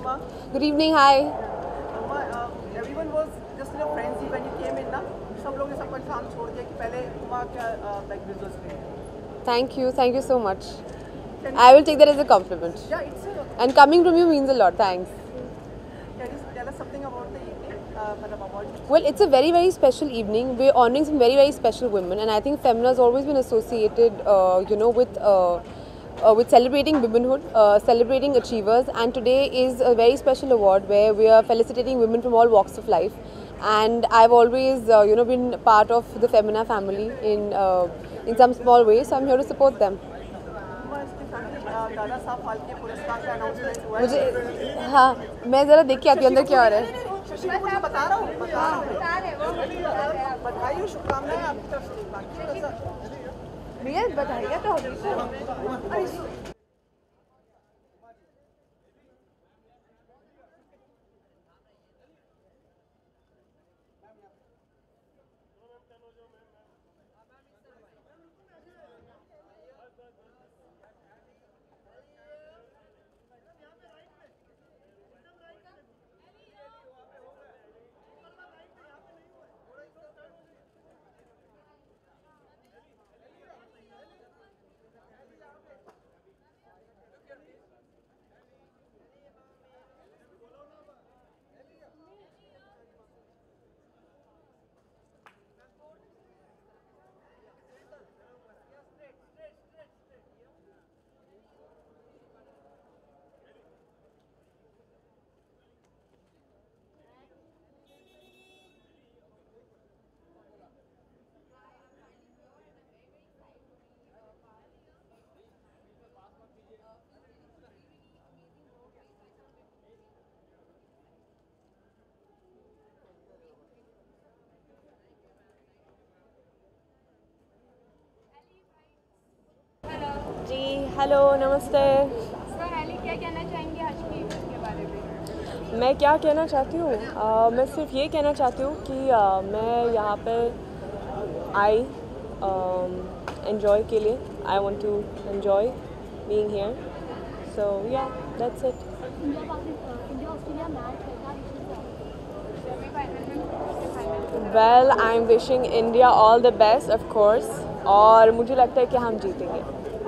Good evening, hi. Everyone was just in a frenzy when you came in, ना? सब लोग ने सब कुछ काम छोड़ दिया कि पहले उमा क्या like visuals पे. Thank you so much. I will take that as a compliment. Yeah, it's a. And coming from you means a lot, thanks. Can you tell us something about the evening? About. Well, it's a very special evening. We're honoring some very special women, and I think Femina has always been associated, with celebrating womanhood, celebrating achievers. And today is a very special award where we are felicitating women from all walks of life. And I've always, been part of the Femina family in some small way, so I'm here to support them. Dada Saheb Phalke पुरस्कार का announcement हुआ है. मुझे हाँ, मैं ज़रा देख के आती हूँ अंदर क्या हो रहा है. शशि को मुझे बता रहा हूँ. बधाई और शुभकामनाएं आपकी तरफ से. बाकी भैया बधाइयाँ तो होगी. जी हेलो नमस्ते. सर एली क्या कहना चाहेंगे आज की इवेंट के बारे में? मैं क्या कहना चाहती हूँ, मैं सिर्फ ये कहना चाहती हूँ कि मैं यहाँ पे आई एन्जॉय के लिए. I want to enjoy being here. So yeah that's it. Well I am wishing India all the best of course. और मुझे लगता है कि हम जीतेंगे.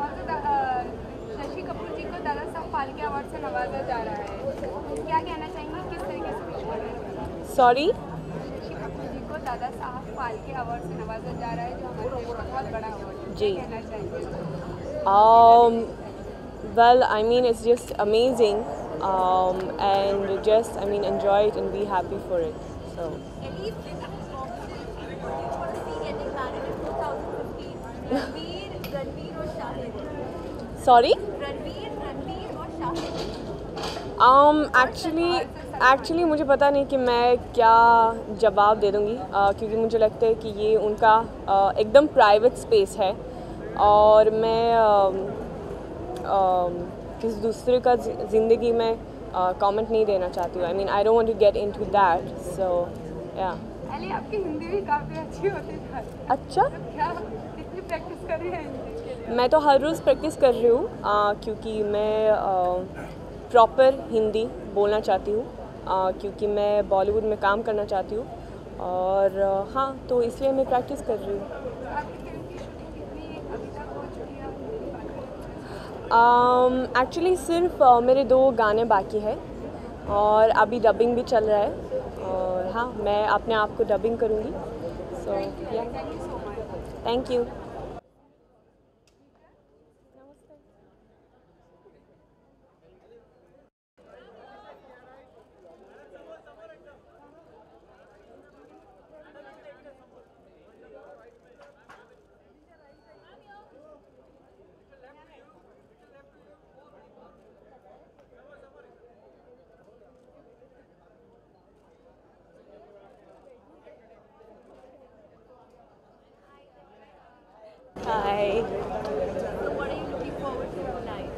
शशि कपूर जी को दादा साहब फाल्के अवार्ड से नवाजा जा रहा है. क्या कहना चाहेंगे, किस तरीके से विश कर रहे हैं? सॉरी. शशि कपूर जी को दादा साहब फाल्के अवार्ड से नवाजा जा रहा है, जो हमारे देश का बहुत बड़ा अवार्ड है. जी. क्या कहना चाहेंगे? Well, I mean, it's just amazing, and just, I mean, enjoy it and be happy for it. So. Sorry? Actually मुझे पता नहीं कि मैं क्या जवाब दे दूँगी, क्योंकि मुझे लगता है कि ये उनका एकदम प्राइवेट स्पेस है और मैं किसी दूसरे का ज़िंदगी में कमेंट नहीं देना चाहती हूँ. I mean I don't want to get into that. So yeah. Elli आपकी हिंदी भी काफ़ी अच्छी होती है. अच्छा. क्या कितनी प्रैक्टिस कर रही है हिंदी के लिए? मैं तो हर रोज़ प्रैक्टिस कर रही हूँ, क्योंकि मैं प्रॉपर हिंदी बोलना चाहती हूँ, क्योंकि मैं बॉलीवुड में काम करना चाहती हूँ. और हाँ, तो इसलिए मैं प्रैक्टिस कर रही हूँ. एक्चुअली सिर्फ मेरे 2 गाने बाकी हैं और अभी डबिंग भी चल रहा है. और हाँ, मैं अपने आप को डबिंग करूँगी. So yeah, thank you. Hi. So what are you looking forward to tonight?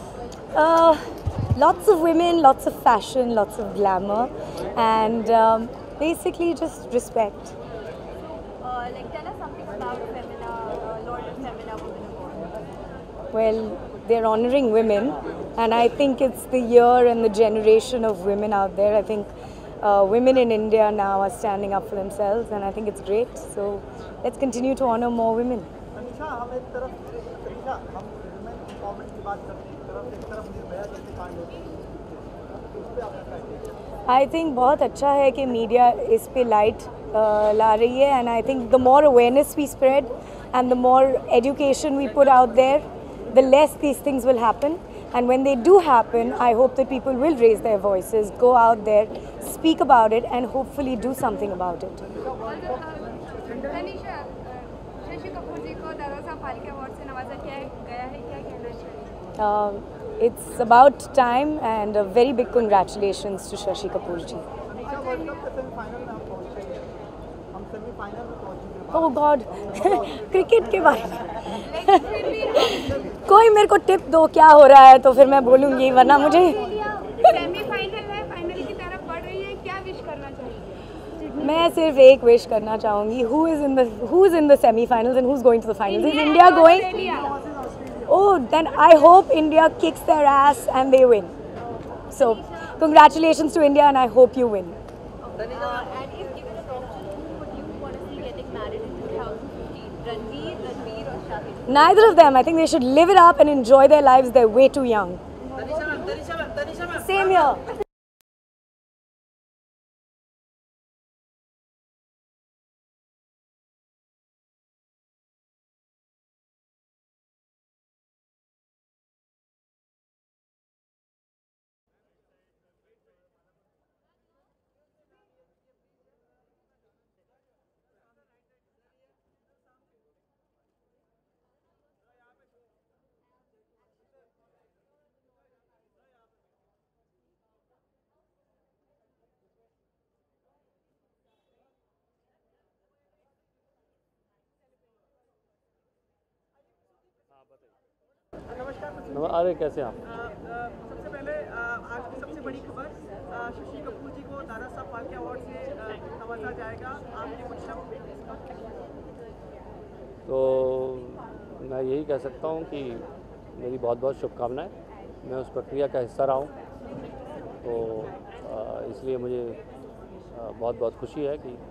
Lots of women, lots of fashion, lots of glamour, and basically just respect. Tell us something about Femina, Lord of Femina Women Award. Well, they're honoring women, And I think it's the year and the generation of women out there. I think women in India now are standing up for themselves, and I think it's great. So let's continue to honor more women. Tanisha, हम एक तरफ तनीषा, हम women empowerment की बात करते हैं, एक तरफ निर्भया जैसे कांड होते हैं, उस पे आपका क्या कहना है? आई थिंक बहुत अच्छा है कि मीडिया इस पे लाइट ला रही है, and I think the more awareness we spread and the more education we put out there, the less these things will happen. And when they do happen, I hope that people will raise their voices, go out there, speak about it, and hopefully do something about it. Tanisha, Shashi Kapoor ji को Dada Saheb Phalke award से नवाजा गया है, क्या कहना चाहिए? It's about time, and a very big congratulations to Shashi Kapoor ji. Tanisha, world cup के semifinal में हम पहुंचे हैं, हम सेमीफाइनल में पहुंचे हैं। Oh God, क्रिकेट के बारे में कोई मेरे को टिप दो क्या हो रहा है, तो फिर मैं बोलूँगी, वरना मुझे सेमीफाइनल है, फाइनल की तरफ बढ़ रही है, क्या विश करना चाहिए? मैं सिर्फ एक विश करना चाहूँगी, who is in the semi-finals and who's going to the finals? Is India going? Oh, then I hope India kicks their ass and they win. So, congratulations to India, and I hope you win. And if given an option, who would you want to see getting married in 2015? Ranveer or Shadi? Neither of them. I think they should live it up and enjoy their lives. They're way too young. Same here. अरे कैसे आप? सबसे पहले आज की सबसे बड़ी खबर, शशि कपूर जी को दादा साहब फाल्के अवार्ड से नवाजा जाएगा, आपके कुछ शब्द इसका? तो मैं यही कह सकता हूँ कि मेरी बहुत बहुत शुभकामनाएं। मैं उस प्रक्रिया का हिस्सा रहा हूँ, तो इसलिए मुझे बहुत बहुत खुशी है कि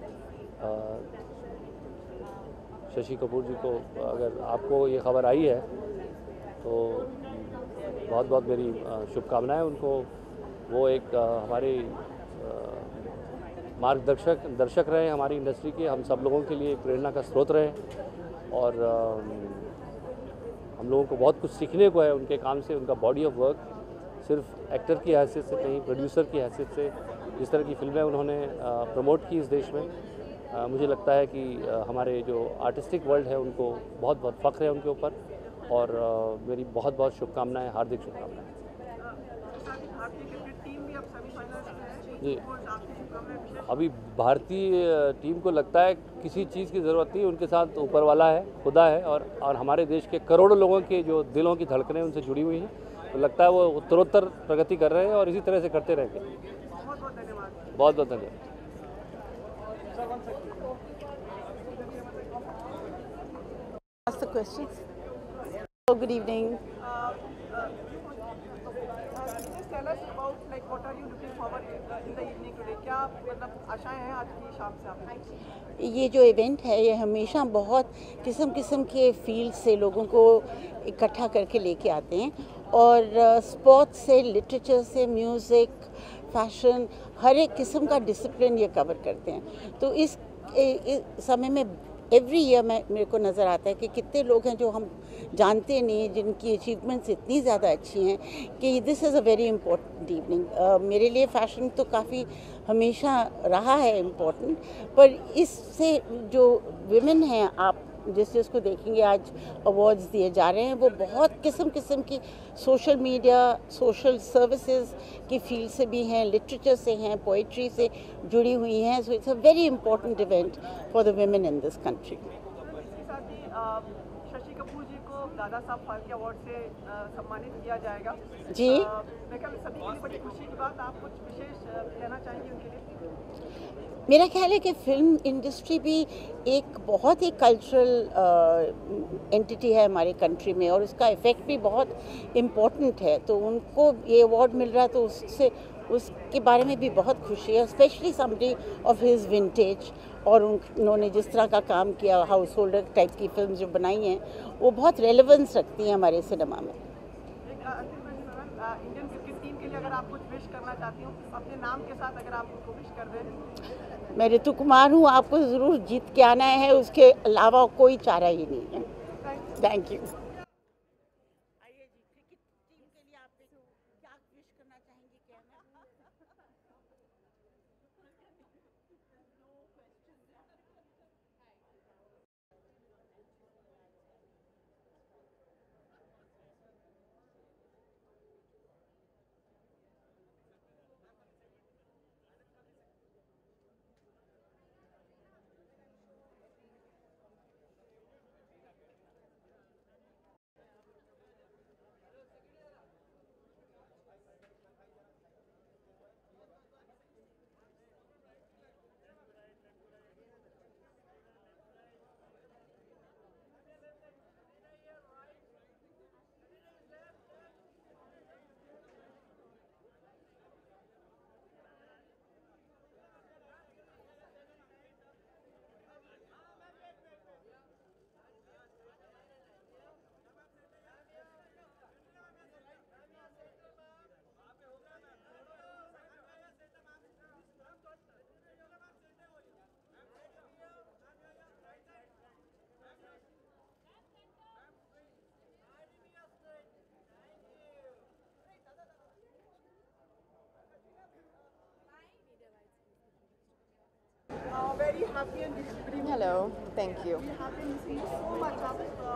शशि कपूर जी को, अगर आपको ये खबर आई है तो बहुत बहुत मेरी शुभकामनाएं उनको। वो एक हमारे दर्शक रहे हमारी इंडस्ट्री के, हम सब लोगों के लिए प्रेरणा का स्रोत रहे, और हम लोगों को बहुत कुछ सीखने को है उनके काम से। उनका बॉडी ऑफ वर्क सिर्फ एक्टर की हैसियत से नहीं, प्रोड्यूसर की हैसियत से, जिस तरह की फिल्में उन्होंने प्रमोट की इस देश में, मुझे लगता है कि हमारे जो आर्टिस्टिक वर्ल्ड है उनको बहुत बहुत फ़ख्र है उनके ऊपर, और मेरी बहुत बहुत शुभकामनाएं, हार्दिक शुभकामनाएं। जी, अभी भारतीय टीम को लगता है किसी चीज़ की ज़रूरत नहीं, उनके साथ ऊपर वाला है, खुदा है, और हमारे देश के करोड़ों लोगों के जो दिलों की धड़कनें उनसे जुड़ी हुई हैं, तो लगता है वो उत्तरोत्तर प्रगति कर रहे हैं और इसी तरह से करते रहेंगे। बहुत बहुत धन्यवाद। Ask the questions. Oh, good evening. Just tell us about like what are you looking forward in the evening today? क्या मतलब आशाएं हैं आज की शाम से आपकी? ये जो इवेंट है ये हमेशा बहुत किस्म के फील्ड से लोगों को इकट्ठा करके लेके आते हैं, और स्पोर्ट्स से, लिटरेचर से, म्यूज़िक, फैशन, हर एक किस्म का डिसिप्लिन ये कवर करते हैं। तो इस समय में एवरी ईयर मेरे को नज़र आता है कि कितने लोग हैं जो हम जानते नहीं, जिनकी अचीवमेंट्स इतनी ज़्यादा अच्छी हैं कि this is a very important evening. मेरे लिए फ़ैशन तो काफ़ी हमेशा रहा है इम्पोर्टेंट, पर इससे जो विमेन हैं, आप जिसको देखेंगे आज अवार्ड्स दिए जा रहे हैं, वो बहुत किस्म की सोशल मीडिया, सोशल सर्विसेज की फील्ड से भी हैं, लिटरेचर से हैं, पोइट्री से जुड़ी हुई हैं। So it's a very important event for the women in this country. इसके साथ ही शशि कपूर जी को दादा साहब फाल्के अवार्ड से सम्मानित किया जाएगा। जी, मैं ख्याल सभी के लिए बड़ी खुशी की बात। आप कुछ विशेष कहना चाहेंगे उनके लिए? मेरा ख्याल है कि फिल्म इंडस्ट्री भी एक बहुत ही कल्चरल एंटिटी है हमारे कंट्री में और उसका इफ़ेक्ट भी बहुत इम्पोर्टेंट है, तो उनको ये अवार्ड मिल रहा है तो उससे उसके बारे में भी बहुत खुशी है, specially somebody of his vintage. और उन्होंने जिस तरह का काम किया, हाउस होल्डर टाइप की फिल्म जो बनाई हैं, वो बहुत रेलेवेंस रखती हैं हमारे सिनेमा में। एक अंतिम प्रश्न मैम, इंडियन क्रिकेट टीम के लिए अगर आप कुछ विश करना चाहती हूँ अपने नाम के साथ, अगर आप उनको विश कर दें। मैं ऋतु कुमार हूँ, आपको ज़रूर जीत के आना है, उसके अलावा कोई चारा ही नहीं है। Thank you. Very happy and good evening. Hello, thank you. We have been seeing so much of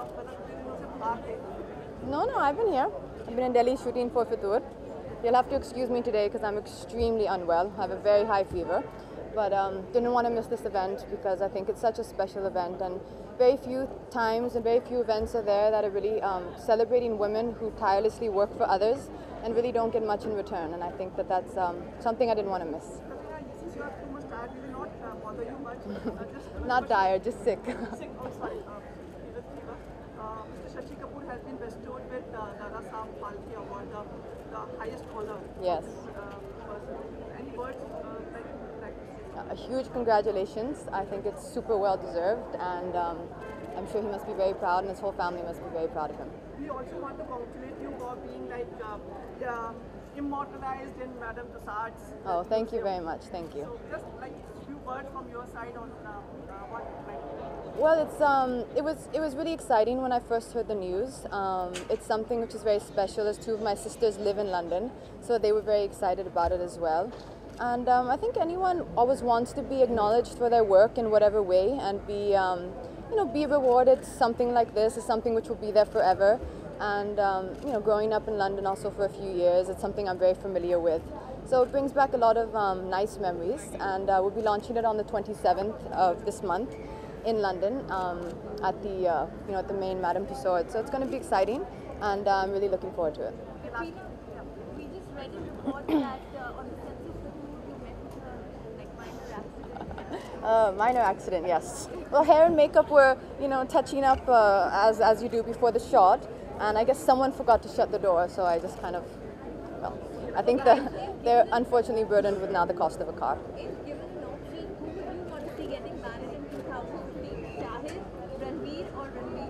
No, I've been here. I've been in Delhi shooting for Fitur. You'll have to excuse me today because I'm extremely unwell. I have a very high fever. But didn't want to miss this event because I think it's such a special event, and very few times and very few events are there that are really celebrating women who tirelessly work for others and really don't get much in return. And I think that that's something I didn't want to miss. Since you are too much tired, we will not bother you much. Not tired, just sick. Sick, oh sorry, fever. Mr. Shashi Kapoor has been bestowed with Dada Saab Phalke Award, the highest honor. Yes. Any words A huge congratulations. I think it's super well deserved, and I'm sure he must be very proud, and his whole family must be very proud of him. We also want to congratulate you for being immortalized in Madame Tussauds. Oh, thank you very much. Thank you. So just like a few words from your side on what Well, it was really exciting when I first heard the news. It's something which is very special, as two of my sisters live in London, so they were very excited about it as well. And I think anyone always wants to be acknowledged for their work in whatever way, and be rewarded. Something like this is something which will be there forever. And growing up in London also for a few years, it's something I'm very familiar with. So it brings back a lot of nice memories, and we'll be launching it on the 27th of this month in London at the main Madame Tussauds. So it's going to be exciting, and I'm really looking forward to it. We just read a report that on the sense of food you met with a Minor accident, yes. Well, hair and makeup were, touching up as you do before the shot, and I guess someone forgot to shut the door, so I just kind of, I think they're unfortunately burdened with now the cost of a car. If given an option, who would you want to see getting married in 2015? Shahid, Ranveer, or Ranveer?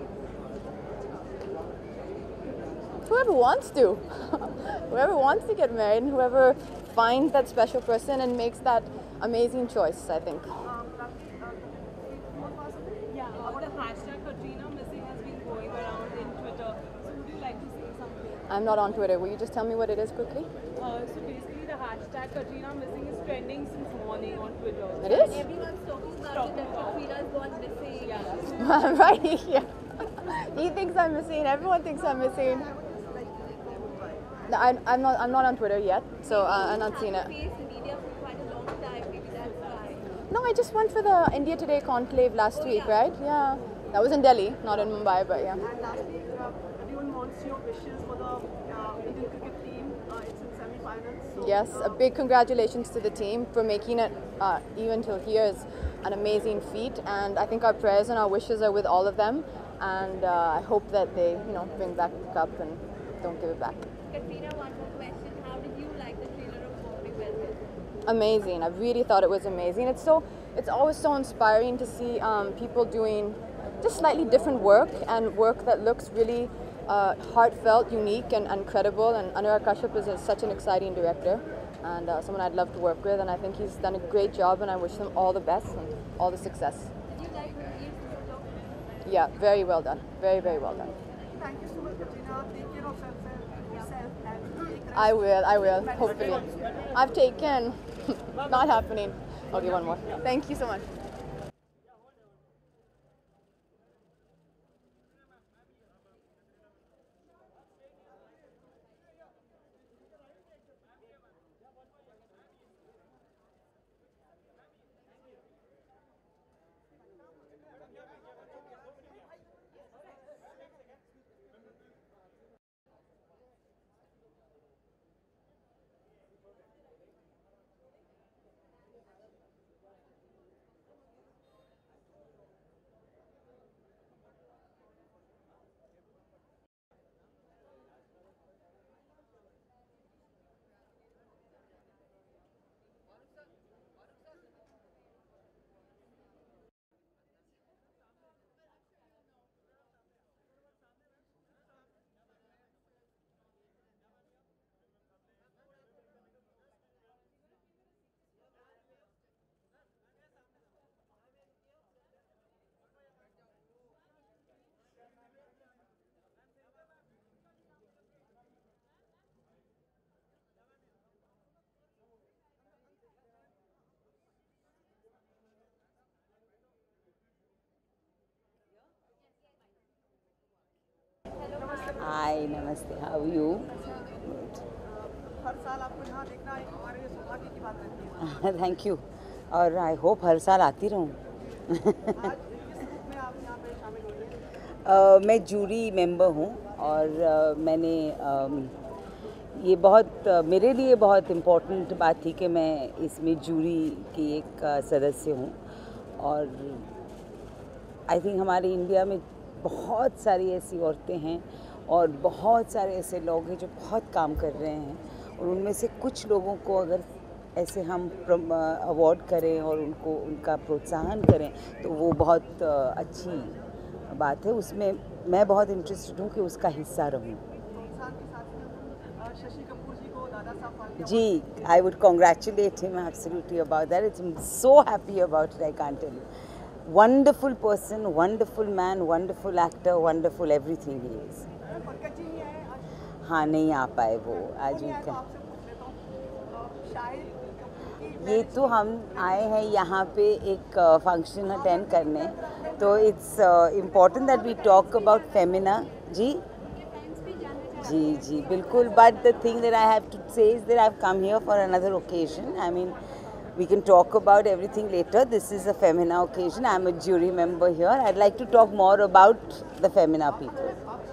Whoever wants to. Whoever wants to get married, and whoever finds that special person and makes that amazing choice, I think. Yeah, the hashtag Katrina Missing has been going around in Twitter. So would you like to say something? I'm not on Twitter. Will you just tell me what it is quickly? So basically the hashtag Katrina Missing is trending since morning on Twitter. It is? Everyone's talking about it, that Katrina's gone missing. Yeah. Right, yeah. He thinks I'm missing. Everyone thinks I'm missing. No, I'm not on Twitter yet, so I'm not seeing it. Face the media for quite a long time, maybe that's why. No, I just went for the India Today conclave last week, right? Yeah. That was in Delhi, not in Mumbai, but yeah. And lastly, everyone wants your wishes for the Indian cricket team. It's in semi-final. finals. Yes, a big congratulations to the team for making it even till here is an amazing feat, and I think our prayers and our wishes are with all of them, and I hope that they, bring back the cup and don't give it back. Katrina, one more question. How did you like the trailer of Bobby Welcome? Amazing. I really thought it was amazing. It's always so inspiring to see people doing just slightly different work, and work that looks really heartfelt, unique, and credible. And Anurag Kashyap is such an exciting director, and someone I'd love to work with. And I think he's done a great job, and I wish him all the best and all the success. Did you like the Yeah, very well done. Very, very well done. Thank you so much, Katrina. Take care of yourself and take rest. I will. Hopefully. I've taken. Not happening. Okay, one more. Thank you so much. Hi, namaste. How are you? हर साल आपको यहाँ देखना एक हमारे लिए सौभाग्य की बात रहती है। Thank you. और I hope हर साल आती रहूँ। आज किस रूप में आप यहाँ पे शामिल हो रही हैं? मैं जूरी मेंबर हूँ और मैंने ये बहुत मेरे लिए बहुत इम्पोर्टेंट बात थी कि मैं इसमें जूरी की एक सदस्य हूँ। और आई थिंक हमारे इंडिया में बहुत सारी ऐसी औरतें हैं और बहुत सारे ऐसे लोग हैं जो बहुत काम कर रहे हैं, और उनमें से कुछ लोगों को अगर ऐसे हम अवार्ड करें और उनका प्रोत्साहन करें तो वो बहुत अच्छी बात है। उसमें मैं बहुत इंटरेस्टेड हूँ कि उसका हिस्सा रहूँ। शशि कपूर जी को दादा साहब फाल्के जी, I would congratulate him absolutely about that. I'm so happy about it, I can't tell you. Wonderful person, wonderful man, wonderful actor, wonderful everything he is. Pankaj ji नहीं आए आज? हाँ, नहीं आ पाए वो आज नहीं आए तो उनका। आपसे पूछ लेता हूँ। शायद ये तो हम आए हैं यहाँ पे एक फंक्शन अटेंड करने, तो it's important that we talk about Femina. जी जी बिल्कुल। But the thing that I have to say is that I have come here for another occasion. I mean we can talk about everything later. This is a Femina occasion. I am a jury member here. I'd like to talk more about the Femina people.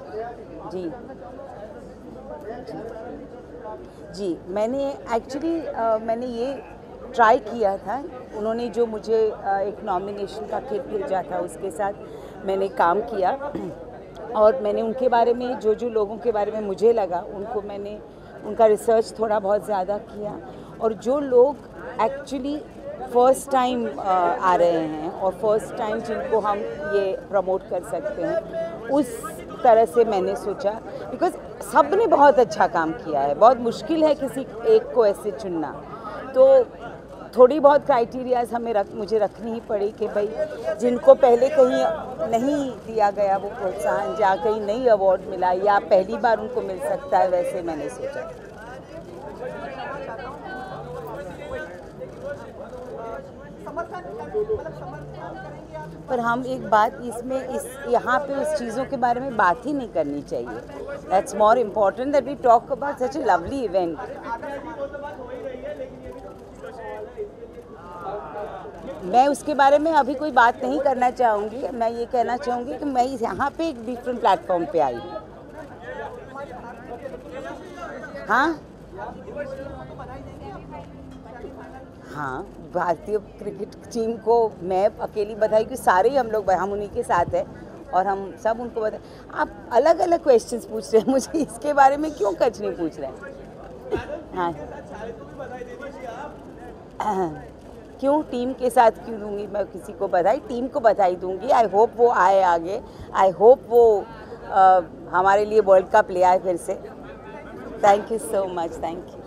जी मैंने मैंने ये try किया था। उन्होंने जो मुझे एक नॉमिनेशन का किट भेजा था उसके साथ मैंने काम किया, और मैंने उनके बारे में जो लोगों के बारे में मुझे लगा मैंने उनका रिसर्च थोड़ा बहुत ज़्यादा किया। और जो लोग एक्चुअली फर्स्ट टाइम आ रहे हैं और फर्स्ट टाइम जिनको हम ये प्रमोट कर सकते हैं, उस तरह से मैंने सोचा, बिकॉज सब ने बहुत अच्छा काम किया है। बहुत मुश्किल है किसी एक को ऐसे चुनना, तो थोड़ी बहुत क्राइटेरियाज मुझे रखनी ही पड़ी कि भाई जिनको पहले कहीं नहीं दिया गया वो प्रोत्साहन, जहाँ कहीं नहीं अवार्ड मिला या पहली बार उनको मिल सकता है, वैसे मैंने सोचा। पर हम एक बात यहाँ पे उस चीज़ों के बारे में बात ही नहीं करनी चाहिए। That's more important that we talk about such a lovely event. मैं उसके बारे में अभी कोई बात नहीं करना चाहूँगी। मैं ये कहना चाहूँगी कि मैं यहाँ पे एक डिफरेंट प्लेटफॉर्म पे आई हूँ। हाँ हाँ, भारतीय क्रिकेट टीम को मैं अकेली बधाई कि सारे ही हम उन्हीं के साथ हैं और हम सब उनको बधाई। आप अलग अलग क्वेश्चंस पूछ रहे हैं, मुझे इसके बारे में क्यों कुछ नहीं पूछ रहे हैं? हाँ क्यों टीम के साथ क्यों दूंगी मैं किसी को बधाई? टीम को बधाई दूंगी। आई होप वो आए आगे, आई होप वो हमारे लिए वर्ल्ड कप ले आए फिर से। Thank you so much, thank you.